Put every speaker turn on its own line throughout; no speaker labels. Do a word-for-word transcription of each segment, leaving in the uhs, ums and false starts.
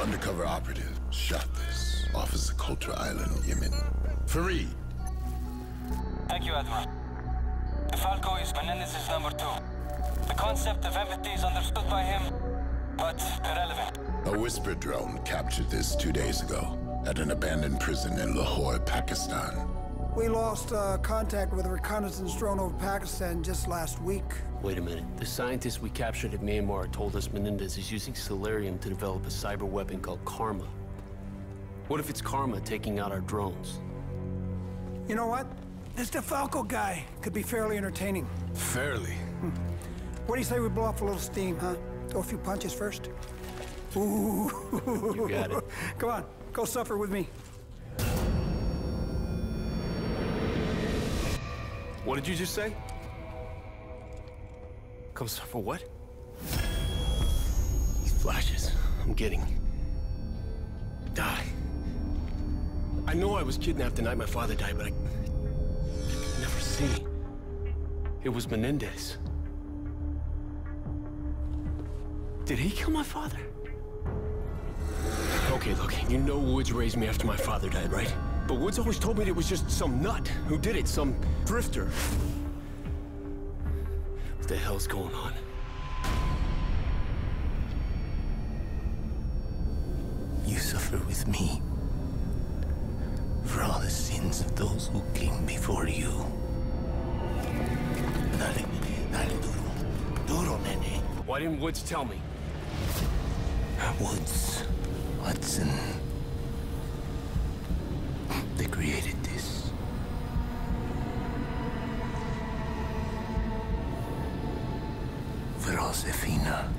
undercover operative shot this off of Socotra Island, Yemen. Fareed.
Thank you, Admiral. The Falco is Menendez's number two. The concept of empathy is understood by him, but irrelevant.
A whisper drone captured this two days ago at an abandoned prison in Lahore, Pakistan.
We lost uh, contact with a reconnaissance drone over Pakistan just last week.
Wait a minute. The scientists we captured at Myanmar told us Menendez is using Celerium to develop a cyber weapon called Karma. What if it's Karma taking out our drones?
You know what? This DeFalco guy could be fairly entertaining.
Fairly?
Hmm. What do you say we blow off a little steam, huh? Throw a few punches first? Ooh.
You got it.
Come on, go suffer with me.
What did you just say? Come suffer what? These flashes I'm getting. Die. I know I was kidnapped the night my father died, but I... I could never see. It was Menendez. Did he kill my father? Okay, look, you know Woods raised me after my father died, right? But Woods always told me it was just some nut who did it, some drifter. What the hell's going on?
You suffer with me for all the sins of those who came before you. Dale, dale duro, duro, nene.
Why didn't Woods tell me?
Woods, Hudson. They created this. For Josefina.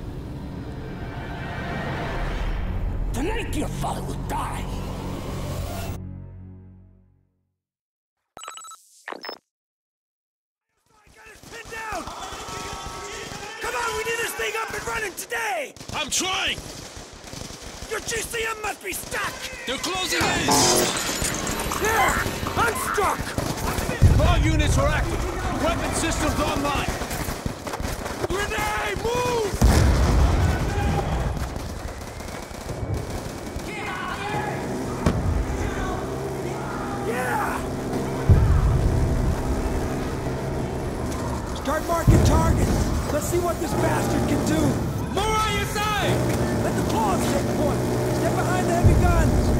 Tonight your father will die.
Up and running today!
I'm trying!
Your G C M must be stuck!
They're closing in!
There! I'm stuck!
All units are active! Weapon systems online!
Grenade, move! Yeah! Start marking targets! Let's see what this bastard can do!
More on your side!
Let the claws take point! Step behind the heavy guns!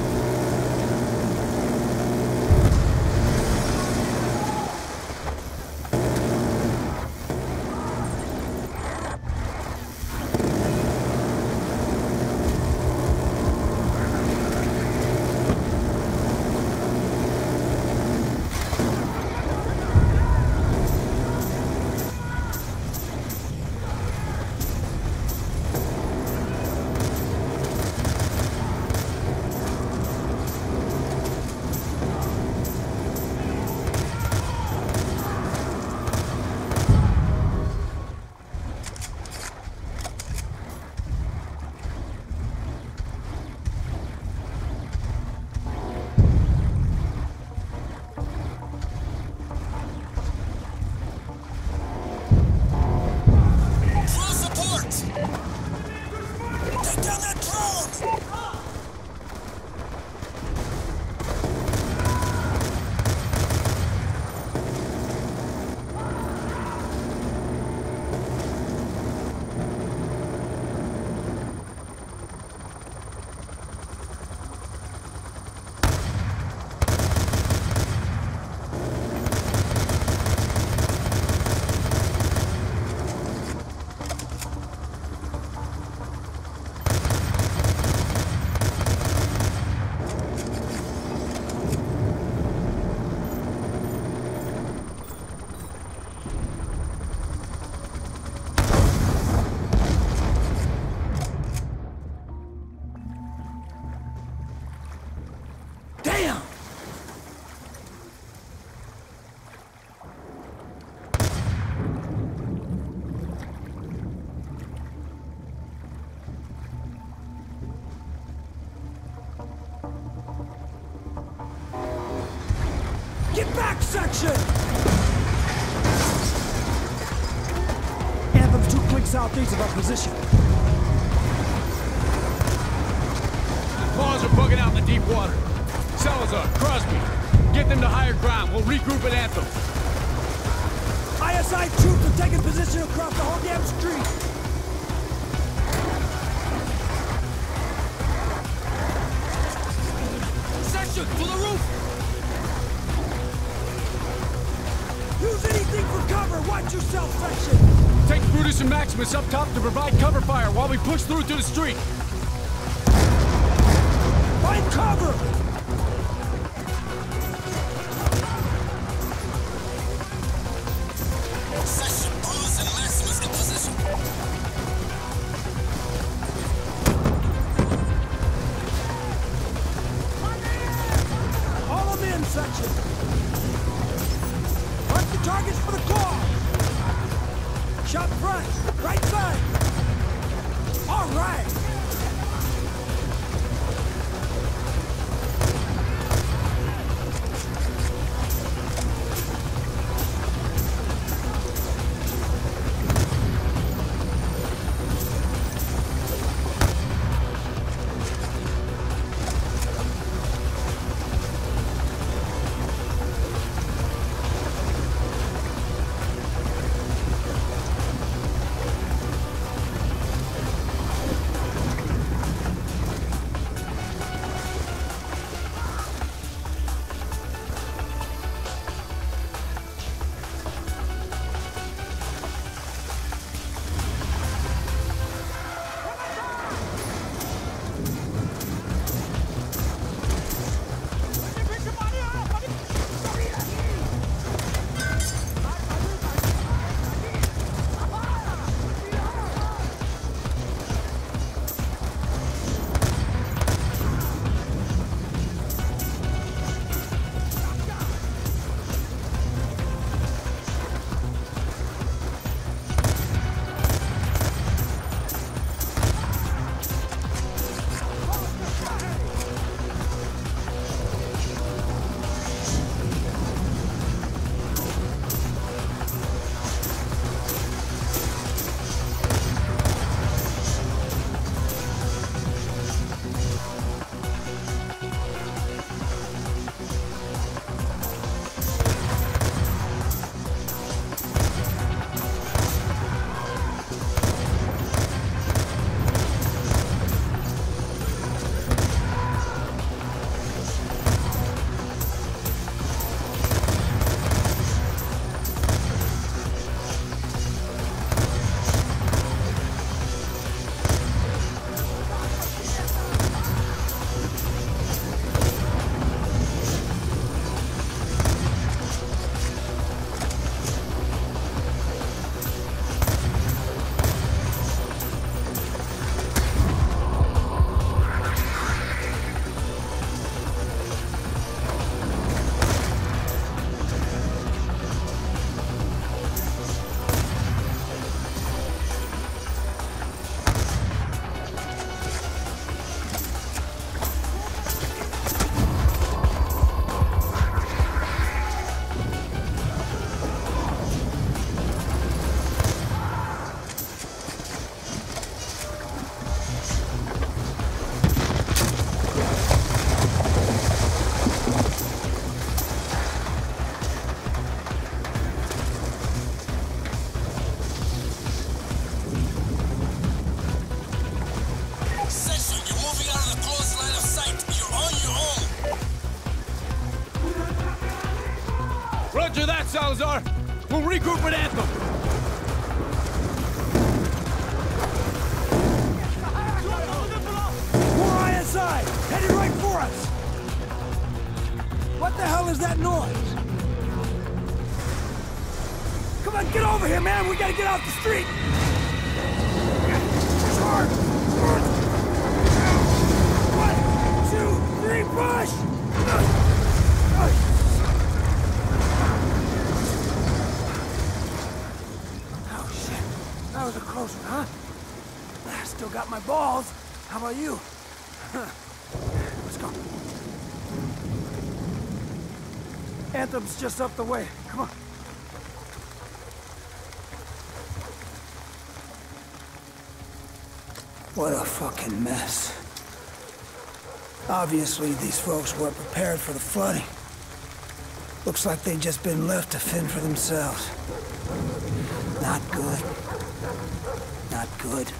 Get back, section! Anthem's two clicks southeast of our position.
outlaws are bugging out in the deep water. Salazar, Crosby, get them to higher ground. We'll regroup at Anthem.
I S I troops are taking position across the whole damn street.
Section, to the roof!
Use anything for cover! Watch yourself, section!
Take Brutus and Maximus up top to provide cover fire while we push through to the street.
Find cover!
Section, Brutus and Maximus in position.
All of them in, section! Mark the targets for the claw! Shot front! Right side! All right!
Roger that, Salazar. We'll regroup at Anthem.
More I S I! Headed right for us! What the hell is that noise? Come on, get over here, man! We gotta get off the street! Push hard! One, two, three, push! Oh, shit. That was a close one, huh? I still got my balls. How about you? Let's go. Anthem's just up the way. Come on. What a fucking mess. Obviously, these folks weren't prepared for the flooding. Looks like they've just been left to fend for themselves. Not good. Not good.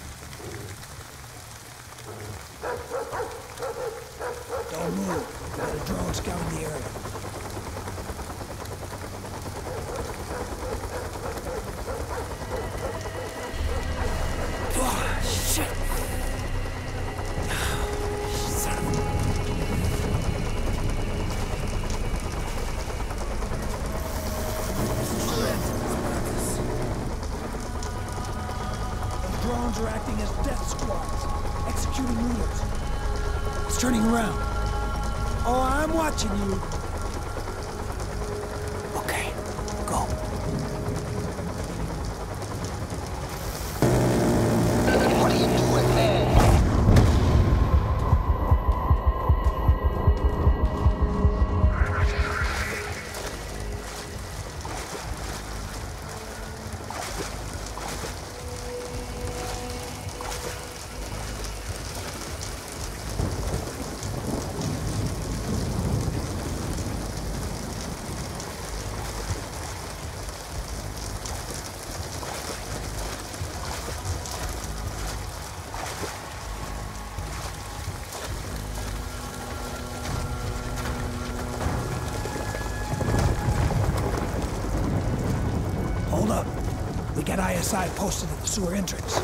Don't move. Got a drone scouting the area. Oh, shit. Son of a... Those drones are acting as death squads, executing looters. It's turning around. Oh, I'm watching you. Okay, go.
What are you doing there?
Hold up. We got I S I posted at the sewer entrance.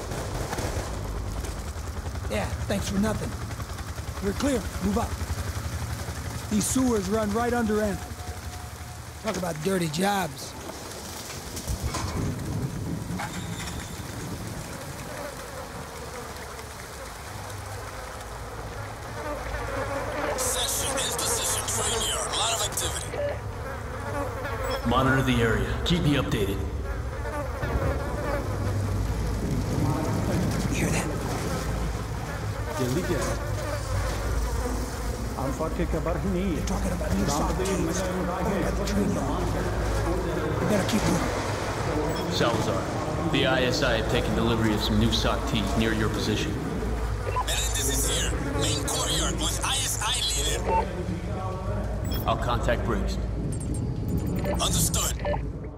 Yeah, thanks for nothing. You're clear. Move up. These sewers run right under Anthem. Talk about dirty jobs.
Section is position train yard. A lot of activity.
Monitor the area. Keep me updated.
You hear that? They're talking about new sock keys. Over at the train yard. We better keep moving.
Salazar, the I S I have taken delivery of some new sock tees near your position.
Menendez is here. Main courtyard with I S I leader.
I'll contact Briggs.
Understood.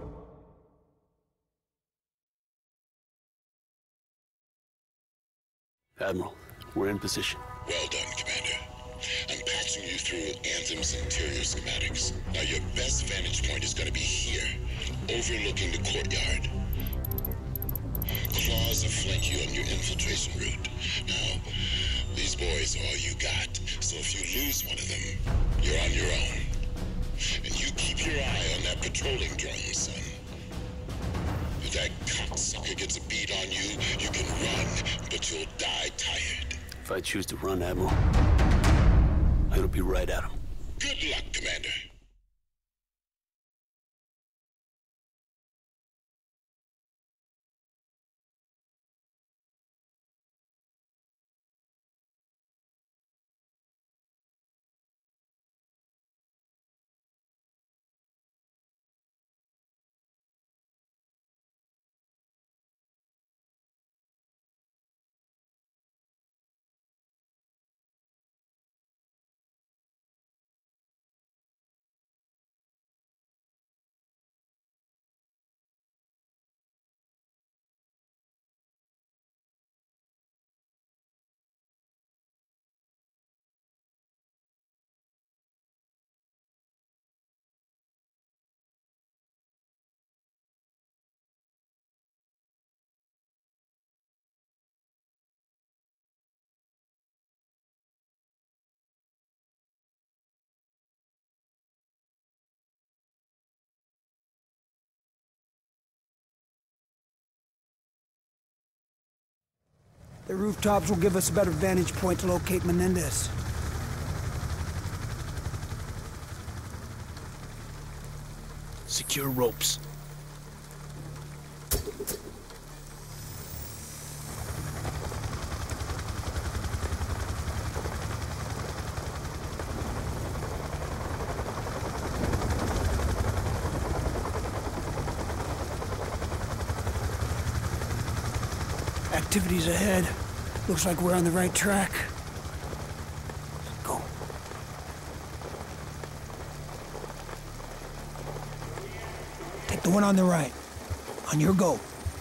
Admiral, we're in position.
Well done, Commander. I'm patching you through Anthem's interior schematics. Now your best vantage point is going to be here, overlooking the courtyard. Claws will flank you on your infiltration route. Now, these boys are all you got, so if you lose one of them, you're on your own. And you keep your eye on that patrolling drone, son. If that cocksucker gets a beat on you, you can run, but you'll die tired.
If I choose to run, Admiral, it'll be right at him.
Good luck, Commander.
The rooftops will give us a better vantage point to locate Menendez.
Secure ropes.
Activities ahead. Looks like we're on the right track. Go. The one on the right. On your go.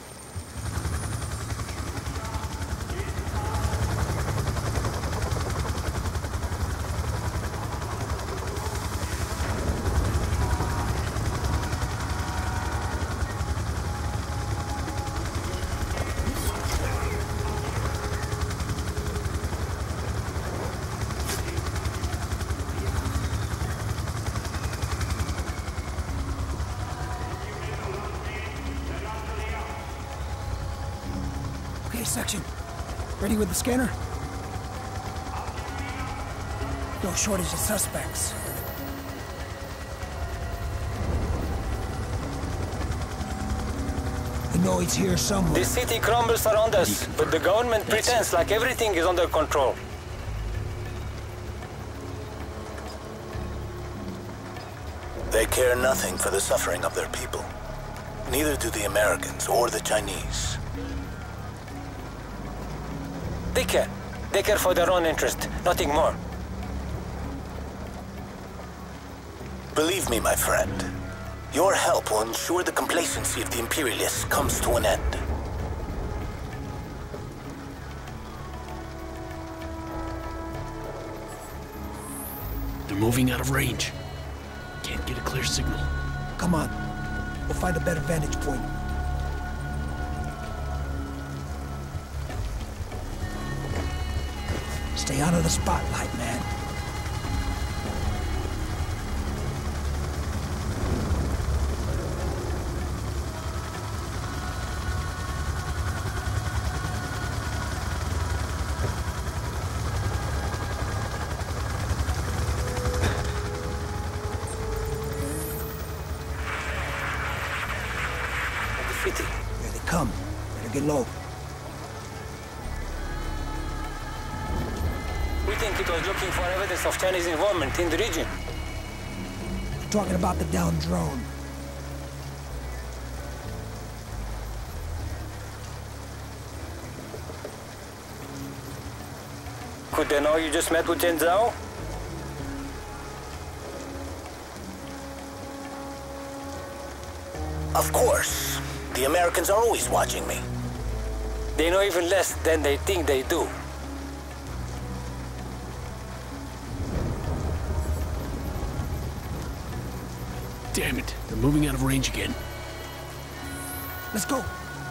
Section. Ready with the scanner? No shortage of suspects. We know he's here somewhere.
The city crumbles around us, but the government pretends like everything is under control.
They care nothing for the suffering of their people. Neither do the Americans or the Chinese.
They care. They care for their own interest, nothing more.
Believe me, my friend, your help will ensure the complacency of the Imperialists comes to an end.
They're moving out of range. Can't get a clear signal.
Come on. We'll find a better vantage point. Stay out of the spotlight, man. Here they come. Better get low.
We think it was looking for evidence of Chinese involvement in the region.
Talking about the downed drone.
Could they know you just met with Chen Zhao?
Of course. The Americans are always watching me.
They know even less than they think they do.
Damn it, they're moving out of range again.
Let's go.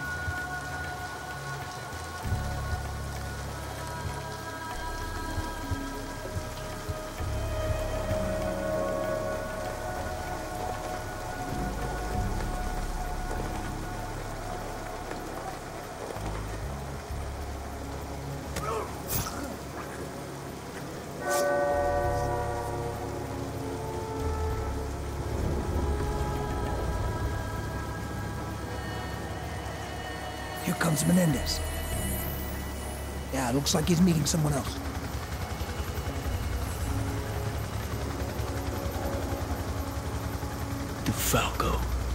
Here comes Menendez. Yeah, it looks like he's meeting someone else.
DeFalco.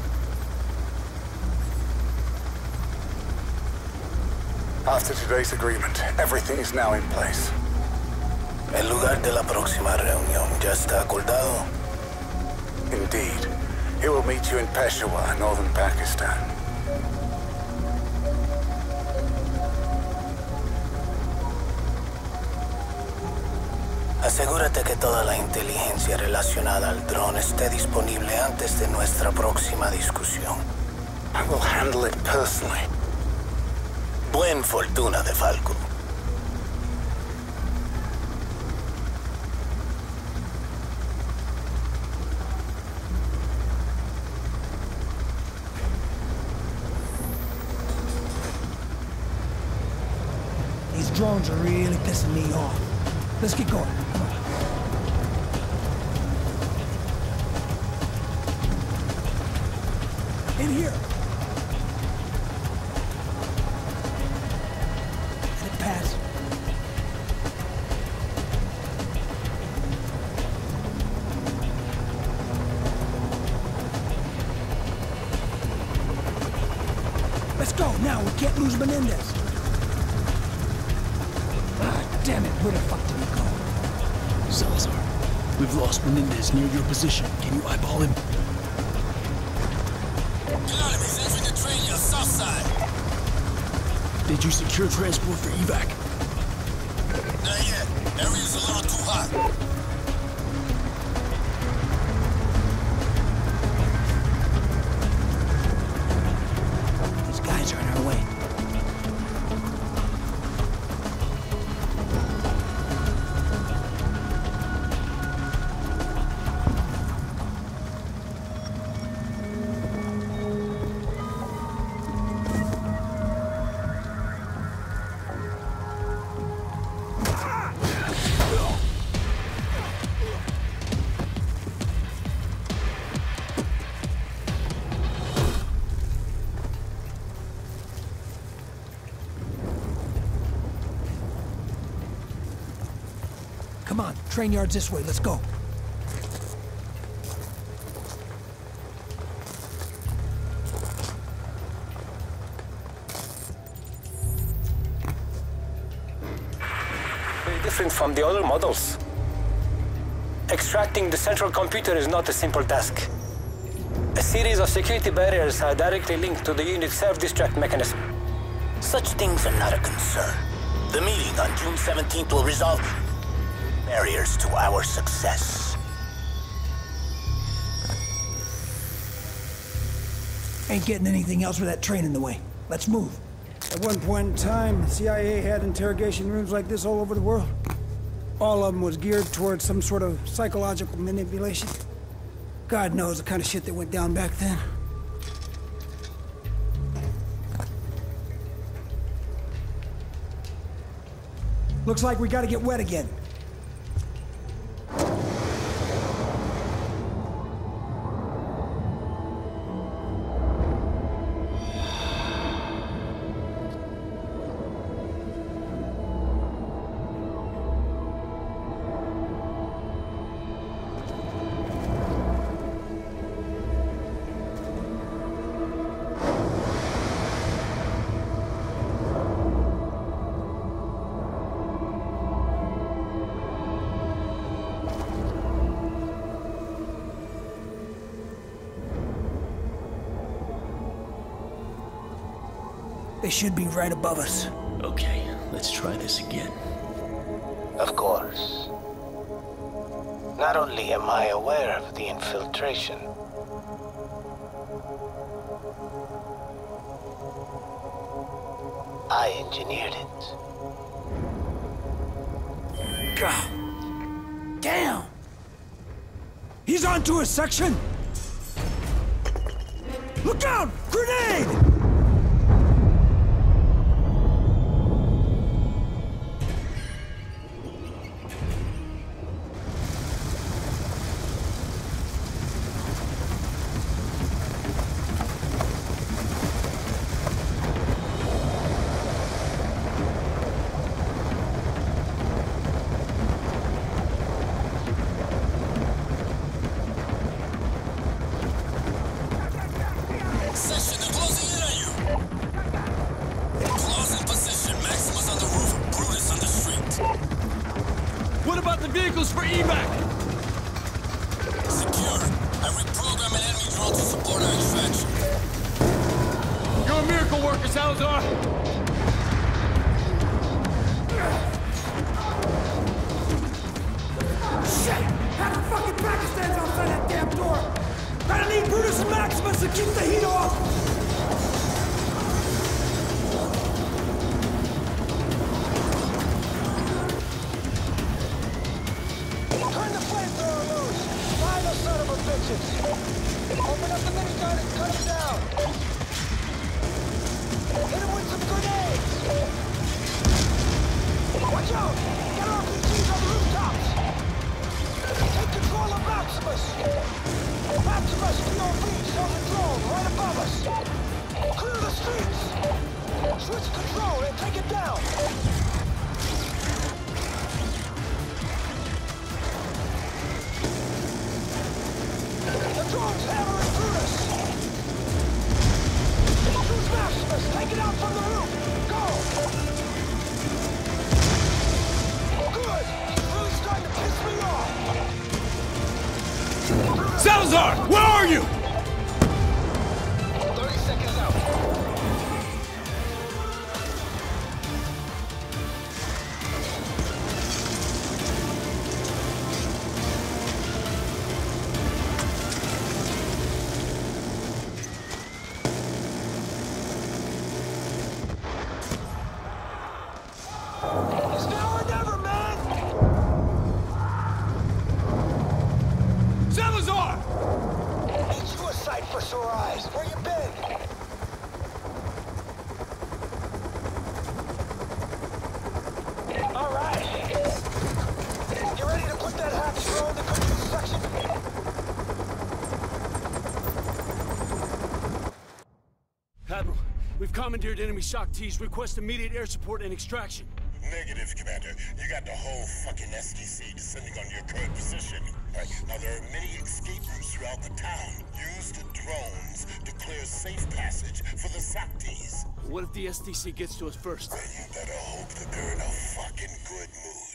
After today's agreement, everything is now in place.
El lugar de la próxima reunión ya está acordado.
Indeed. He will meet you in Peshawar, northern Pakistan.
Asegúrate que toda la inteligencia relacionada al dron esté disponible antes de nuestra próxima discusión.
I will handle it personally.
Buen fortuna, DeFalco.
These drones are really pissing me off. Let's get going. Come on. In here. Let it pass. Let's go now. We can't lose Menendez. Ah, damn it. Where the fuck did he go?
Salazar, we've lost Menendez near your position. Can you eyeball him?
Got him. He's entering the train on south side.
Did you secure transport for evac?
Not yet. Area's a little too hot.
These guys are on our way. Come on, train yard's this way, let's go.
Very different from the other models. Extracting the central computer is not a simple task. A series of security barriers are directly linked to the unit's self-destruct mechanism.
Such things are not a concern. The meeting on June seventeenth will resolve barriers to our success.
Ain't getting anything else with that train in the way. Let's move.
At one point in time, the C I A had interrogation rooms like this all over the world. All of them was geared towards some sort of psychological manipulation. God knows the kind of shit that went down back then. Looks like we gotta get wet again.
They should be right above us.
Okay, let's try this again.
Of course. Not only am I aware of the infiltration, I engineered it.
God damn! He's onto a section! Look out! Grenade!
Vehicles for evac!
Secure. I reprogram an enemy drone to support our extraction.
You're a miracle worker, Salazar!
Shit! Half the fucking Pakistan's outside that damn door! Gonna need Brutus and Maximus to keep the heat off!
Open up the minigun and cut him down. Hit him with some grenades. Watch out! Get R P Gs on the rooftops. Take control of Maximus. Maximus, P O V, on the drone right above us. Clear the streets. Switch control and take it down. Drone's hammering through us! Use Maximus! Take it out from the roof! Go! Good! He's really starting to piss me off!
Salazar! Where are you?
They're sore eyes. Where you been? All right. You ready to put that hatch throw in the good news section?
Admiral, we've commandeered enemy shock T's. Request immediate air support and extraction.
Negative, Commander. You got the whole fucking S D C descending on your current position. Right. Now, there are many escape routes throughout the town. Use the drones to clear safe passage for the S O C Ts.
What if the S D C gets to us first?
Then you better hope that they're in a fucking good mood.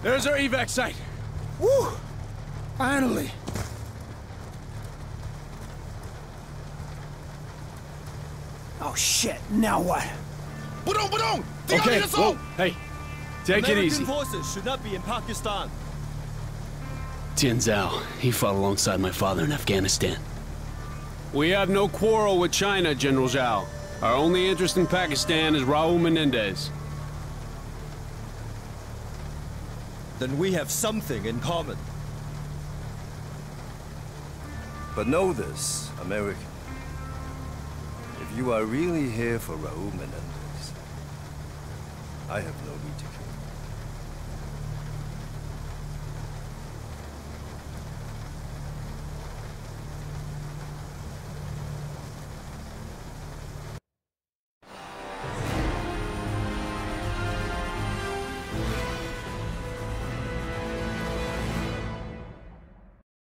There's our evac site.
Woo! Finally. Oh shit, now what?
Budong, Budong! Okay, whoa, hey, take
American
it easy.
forces should not be in Pakistan.
Tian Zhao, he fought alongside my father in Afghanistan.
We have no quarrel with China, General Zhao. Our only interest in Pakistan is Raul Menendez.
Then we have something in common.
But know this, American. If you are really here for Raul Menendez, I have no need to kill you.